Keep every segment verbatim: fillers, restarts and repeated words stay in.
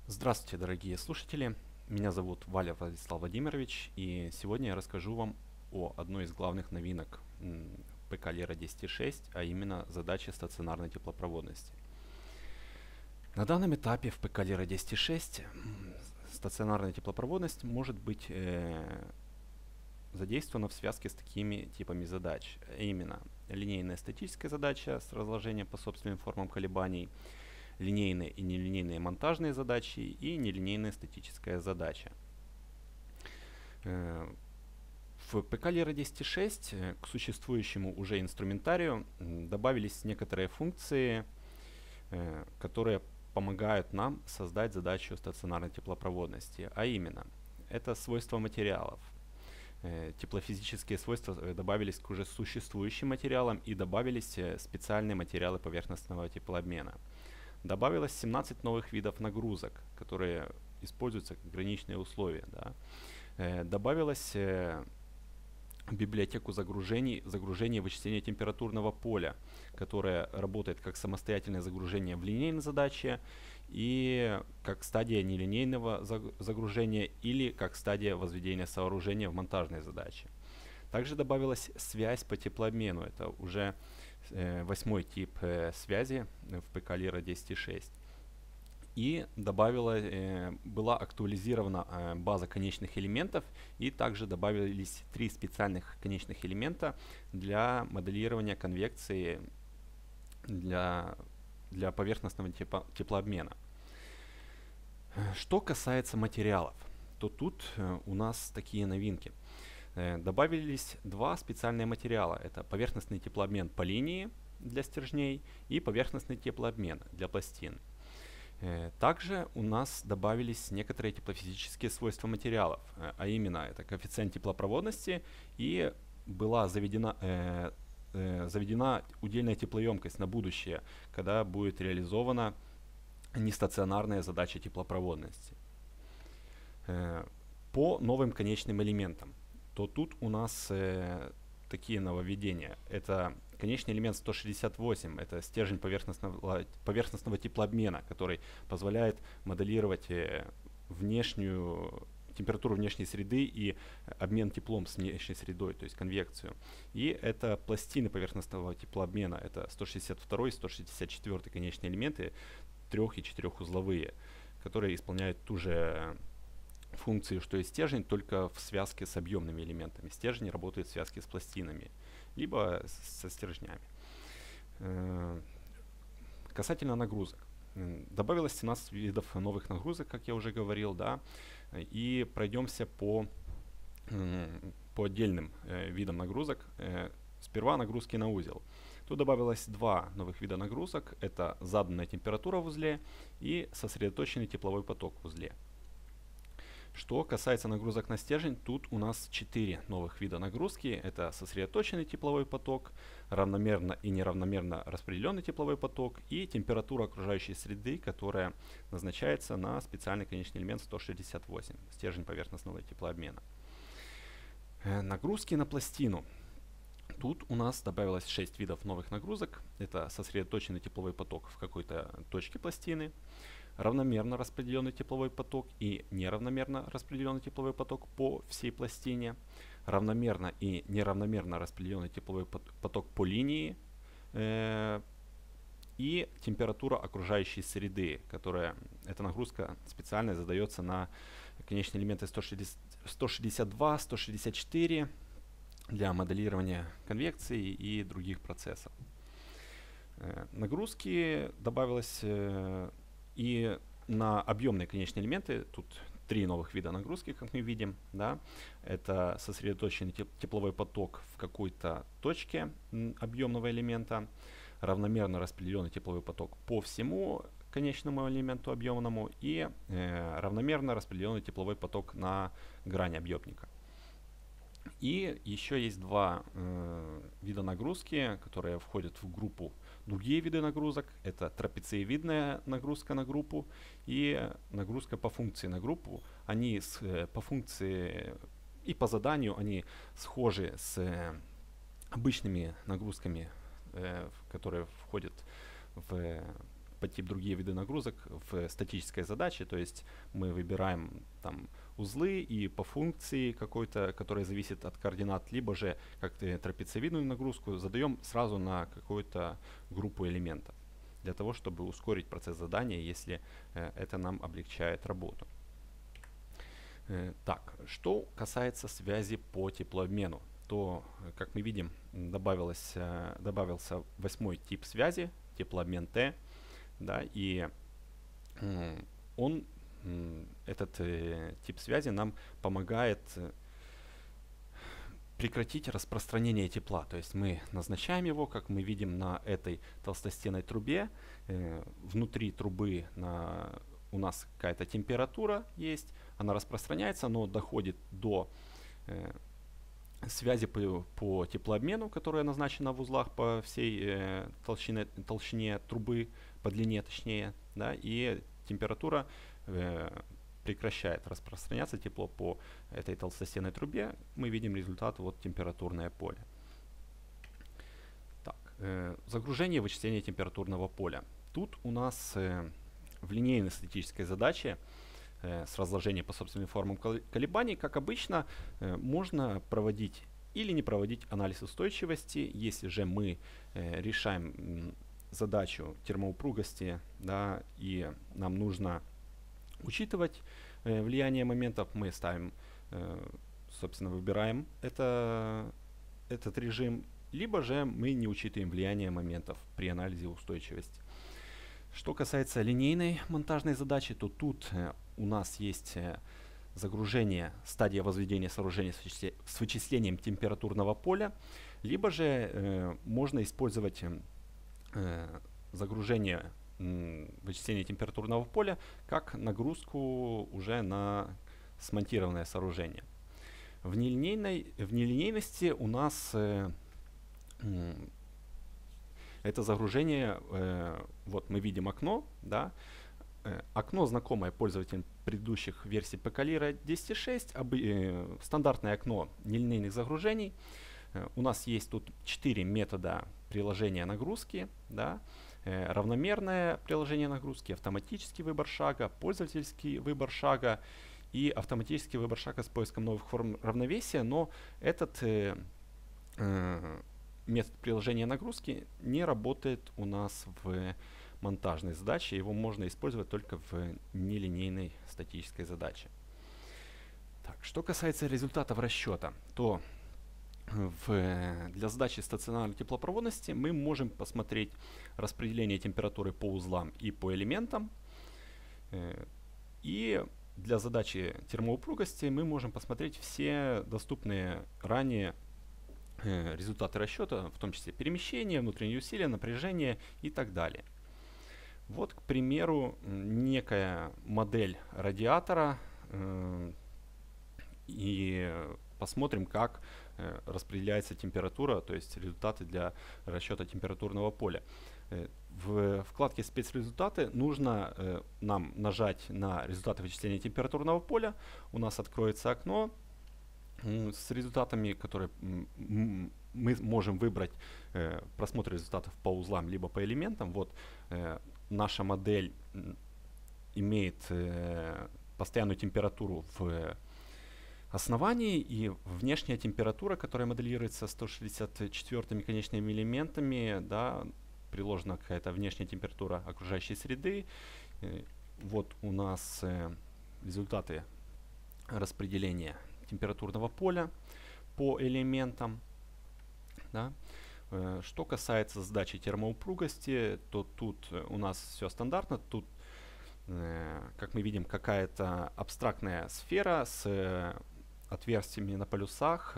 Здравствуйте, дорогие слушатели! Меня зовут Валя Владислав Владимирович, и сегодня я расскажу вам о одной из главных новинок м, ПК Lera десять точка шесть, а именно задаче стационарной теплопроводности. На данном этапе в ПК Lera десять точка шесть м, стационарная теплопроводность может быть э, задействована в связке с такими типами задач, а именно линейная статическая задача с разложением по собственным формам колебаний, линейные и нелинейные монтажные задачи и нелинейная статическая задача. В ПК Lera десять точка шесть к существующему уже инструментарию добавились некоторые функции, которые помогают нам создать задачу стационарной теплопроводности, а именно это свойства материалов. Теплофизические свойства добавились к уже существующим материалам и добавились специальные материалы поверхностного теплообмена. Добавилось семнадцать новых видов нагрузок, которые используются как граничные условия. Да. Э, добавилось э, библиотеку загружений, загружение вычисления температурного поля, которое работает как самостоятельное загружение в линейной задаче и как стадия нелинейного загружения или как стадия возведения сооружения в монтажной задаче. Также добавилась связь по теплообмену. Это уже э, восьмой тип э, связи в ПК Lera десять точка шесть. И добавила, э, была актуализирована э, база конечных элементов, и также добавились три специальных конечных элемента для моделирования конвекции для, для поверхностного тепла, теплообмена. Что касается материалов, то тут э, у нас такие новинки. Добавились два специальные материала. Это поверхностный теплообмен по линии для стержней и поверхностный теплообмен для пластин. Также у нас добавились некоторые теплофизические свойства материалов, а именно это коэффициент теплопроводности и была заведена, э, э, заведена удельная теплоемкость на будущее, когда будет реализована нестационарная задача теплопроводности. Э, по новым конечным элементам. То тут у нас э, такие нововведения. Это конечный элемент сто шестьдесят восемь, это стержень поверхностного, поверхностного теплообмена, который позволяет моделировать э, внешнюю температуру внешней среды и обмен теплом с внешней средой, то есть конвекцию. И это пластины поверхностного теплообмена, это сто шестьдесят два и сто шестьдесят четыре конечные элементы, трех- и четырехузловые, которые исполняют ту же функции, что и стержень, только в связке с объемными элементами. Стержень работает в связке с пластинами, либо со стержнями. Э, касательно нагрузок. Добавилось семнадцать видов новых нагрузок, как я уже говорил, да, и пройдемся по, по отдельным э, видам нагрузок. Э, сперва нагрузки на узел. Тут добавилось два новых вида нагрузок. Это заданная температура в узле и сосредоточенный тепловой поток в узле. Что касается нагрузок на стержень, тут у нас четыре новых вида нагрузки. Это сосредоточенный тепловой поток, равномерно и неравномерно распределенный тепловой поток и температура окружающей среды, которая назначается на специальный конечный элемент сто шестьдесят восемь, стержень поверхностного теплообмена. Э, нагрузки на пластину. Тут у нас добавилось шесть видов новых нагрузок. Это сосредоточенный тепловой поток в какой-то точке пластины, равномерно распределенный тепловой поток и неравномерно распределенный тепловой поток по всей пластине, равномерно и неравномерно распределенный тепловой поток по линии э, и температура окружающей среды, которая, эта нагрузка специально задается на конечные элементы сто шестьдесят два, сто шестьдесят четыре для моделирования конвекции и других процессов. Э, нагрузки добавилось э, и на объемные конечные элементы. Тут три новых вида нагрузки, как мы видим. Да. Это сосредоточенный теп тепловой поток в какой-то точке объемного элемента, равномерно распределенный тепловой поток по всему конечному элементу объемному и э, равномерно распределенный тепловой поток на грани объемника. И еще есть два э, вида нагрузки, которые входят в группу другие виды нагрузок. Это трапециевидная нагрузка на группу и нагрузка по функции на группу. Они с, э, по функции и по заданию они схожи с э, обычными нагрузками, э, которые входят в подтип другие виды нагрузок в статической задаче, то есть мы выбираем там узлы и по функции какой-то, которая зависит от координат, либо же как трапециевидную нагрузку задаем сразу на какую-то группу элементов, для того, чтобы ускорить процесс задания, если э, это нам облегчает работу. Э, так, что касается связи по теплообмену, то, как мы видим, добавилось, э, добавился восьмой тип связи, теплообмен Т, да, и э, он, э, этот э, тип связи нам помогает э, прекратить распространение тепла. То есть мы назначаем его, как мы видим на этой толстостенной трубе. Э, внутри трубы на, у нас какая-то температура есть, она распространяется, но доходит до э, связи по, по теплообмену, которая назначена в узлах по всей э, толщине, толщине трубы, по длине точнее, да, и температура э, прекращает распространяться тепло по этой толстостенной трубе. Мы видим результат, вот температурное поле. Так, э, загружение и вычисление температурного поля. Тут у нас э, в линейной статической задаче э, с разложением по собственным формам колебаний, как обычно, э, можно проводить или не проводить анализ устойчивости. Если же мы э, решаем задачу термоупругости, да, и нам нужно учитывать э, влияние моментов, мы ставим, э, собственно, выбираем это, этот режим, либо же мы не учитываем влияние моментов при анализе устойчивости. Что касается линейной монтажной задачи, то тут э, у нас есть э, загружение, стадия возведения сооружения с, вычисле, с вычислением температурного поля, либо же э, можно использовать э, загружение вычисление температурного поля как нагрузку уже на смонтированное сооружение. В, нелинейной, в нелинейности у нас э, э, это загружение, э, вот мы видим окно, да, э, окно знакомое пользователям предыдущих версий Pcalira десять точка шесть, об, э, стандартное окно нелинейных загружений. Э, у нас есть тут четыре метода приложения нагрузки, да, равномерное приложение нагрузки, автоматический выбор шага, пользовательский выбор шага и автоматический выбор шага с поиском новых форм равновесия, но этот э, э, метод приложения нагрузки не работает у нас в монтажной задаче, его можно использовать только в нелинейной статической задаче. Так, что касается результатов расчета, то В, для задачи стационарной теплопроводности мы можем посмотреть распределение температуры по узлам и по элементам. И для задачи термоупругости мы можем посмотреть все доступные ранее результаты расчета, в том числе перемещение, внутренние усилия, напряжение и так далее. Вот, к примеру, некая модель радиатора. И посмотрим, как э, распределяется температура, то есть результаты для расчета температурного поля. Э, в вкладке «Спецрезультаты» нужно э, нам нажать на результаты вычисления температурного поля. У нас откроется окно э, с результатами, которые мы можем выбрать э, просмотр результатов по узлам либо по элементам. Вот э, наша модель имеет э, постоянную температуру в основании, и внешняя температура, которая моделируется сто шестьдесят четвёртыми конечными элементами, да, приложена какая-то внешняя температура окружающей среды. Вот у нас э, результаты распределения температурного поля по элементам. Да. Э, что касается задачи термоупругости, то тут у нас все стандартно. Тут, э, как мы видим, какая-то абстрактная сфера с отверстиями на полюсах.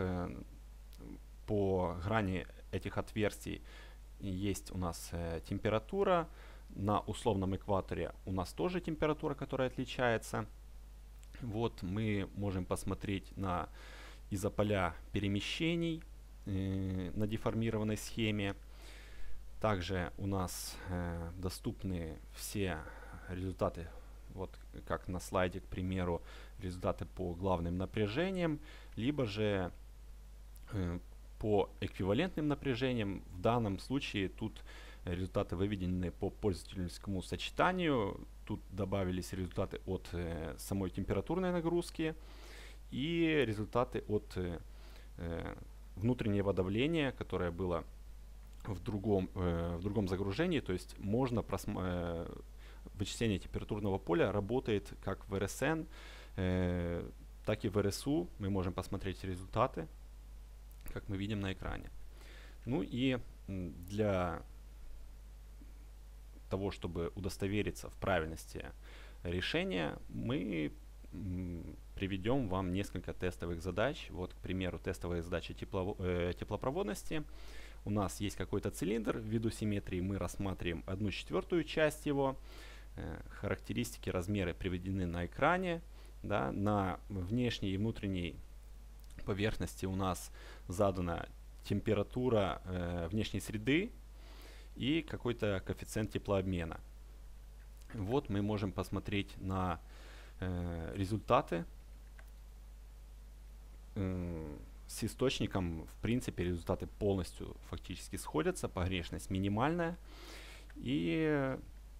По грани этих отверстий есть у нас э, температура. На условном экваторе у нас тоже температура, которая отличается. Вот мы можем посмотреть на изополя перемещений э, на деформированной схеме. Также у нас э, доступны все результаты, вот как на слайде, к примеру, результаты по главным напряжениям, либо же э, по эквивалентным напряжениям. В данном случае тут результаты выведены по пользовательскому сочетанию. Тут добавились результаты от э, самой температурной нагрузки и результаты от э, э, внутреннего давления, которое было в другом, э, в другом загружении. То есть можно просма- э, вычисление температурного поля работает как в эр эс эн, э, так и в эр эс у. Мы можем посмотреть результаты, как мы видим на экране. Ну и для того, чтобы удостовериться в правильности решения, мы приведем вам несколько тестовых задач. Вот, к примеру, тестовая задача тепло, э, теплопроводности. У нас есть какой-то цилиндр, ввиду симметрии мы рассматриваем одну четвертую часть его. Э, характеристики, размеры приведены на экране. Да. На внешней и внутренней поверхности у нас задана температура э, внешней среды и какой-то коэффициент теплообмена. Вот мы можем посмотреть на э, результаты. Э, с источником, в принципе, результаты полностью фактически сходятся, погрешность минимальная. И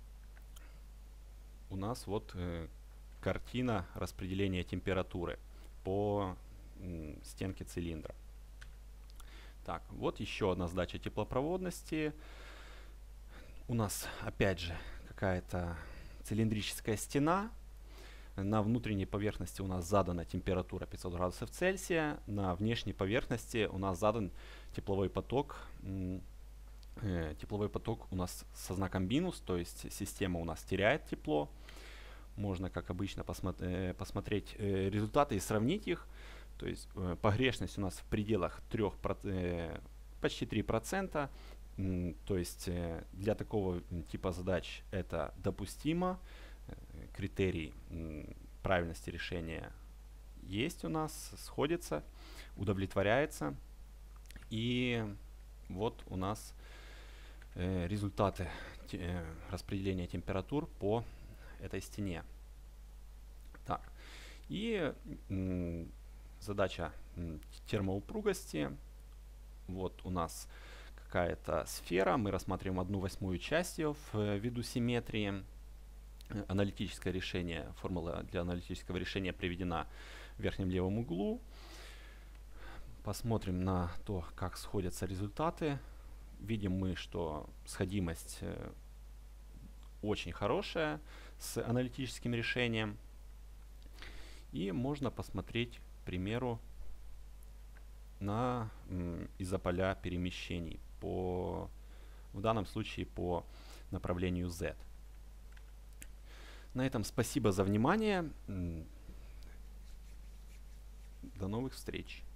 у нас вот э, картина распределения температуры по э, стенке цилиндра. Так, вот еще одна задача теплопроводности. У нас опять же какая-то цилиндрическая стена. На внутренней поверхности у нас задана температура пятьсот градусов Цельсия. На внешней поверхности у нас задан тепловой поток. Э, тепловой поток у нас со знаком минус, то есть система у нас теряет тепло. Можно, как обычно, посмотри, э, посмотреть э, результаты и сравнить их. То есть э, погрешность у нас в пределах трех, э, почти три процента. М, то есть э, для такого типа задач это допустимо. Э, критерий м, правильности решения есть у нас, сходится, удовлетворяется. И вот у нас э, результаты те, э, распределения температур по этой стене. Так. И м, задача термоупругости. Вот у нас какая-то сфера. Мы рассматриваем одну восьмую часть ее в виду симметрии. Аналитическое решение, формула для аналитического решения приведена в верхнем левом углу. Посмотрим на то, как сходятся результаты. Видим мы, что сходимость э, очень хорошая с аналитическим решением. И можно посмотреть, к примеру, на м, изополя перемещений, по, в данном случае по направлению Z. На этом спасибо за внимание. До новых встреч.